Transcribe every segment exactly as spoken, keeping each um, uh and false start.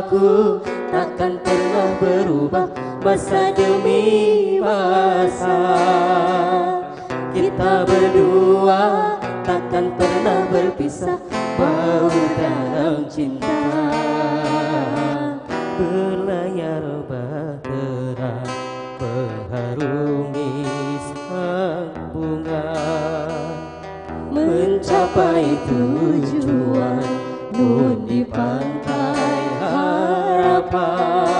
cintaku takkan pernah berubah masa demi masa. Kita berdua takkan pernah berpisah, bau dalam cinta. Berlayar bahtera mengharungi sang bunga, mencapai tujuan nun di pantai harapan.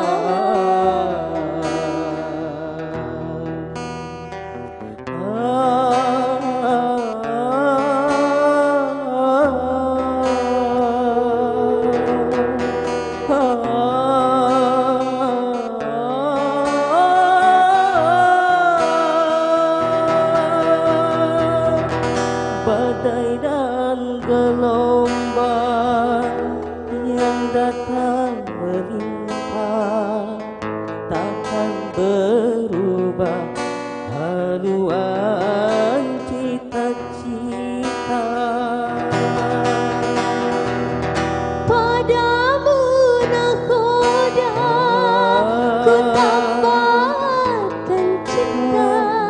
Badai dan gelombang yang datang melimpah takkan berubah haluan cita-cita. Padamu nakoda ku tambahkan cinta,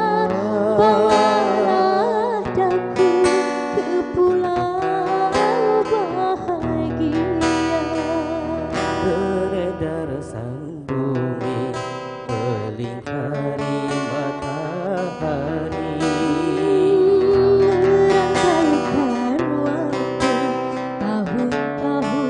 bawalah daku ke pulau bahagia. Beredar sang bumi melingkari matahari, merangkaikan waktu tahun-tahun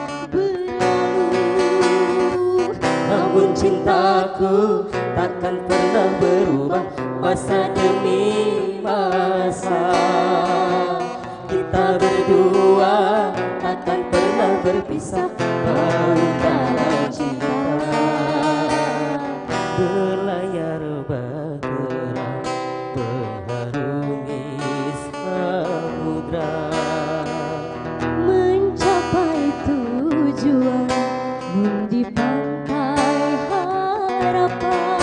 berlalu. namun cintaku takkan pernah berubah masa demi masa. Kita berdua takkan pernah berpisah, bau dalam cinta. Berlayar bahtera mengharungi samudra, Mencapai tujuan nun di pantai harapan.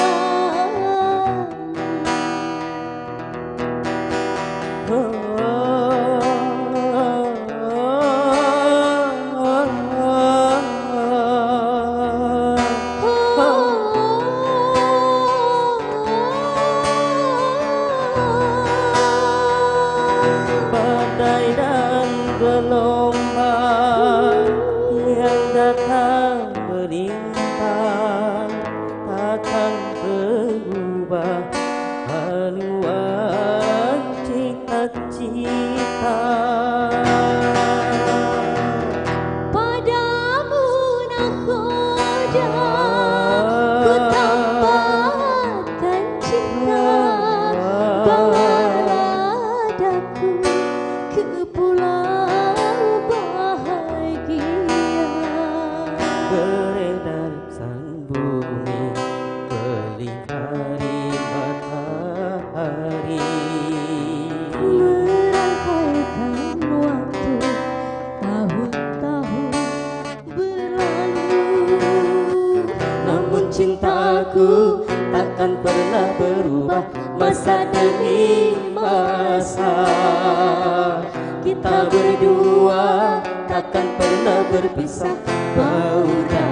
Badai dan gelombang yang datang melimpah takkan berubah haluan cita-cita. Padamu nakoda ku tambahkan cinta, bawalah daku ke pulau bahagia. Beredar sang bumi melingkari matahari, Merangkaikan waktu tahun-tahun berlalu. namun cintaku takkan pernah berubah masa demi masa. Kita berdua takkan pernah berpisah, bau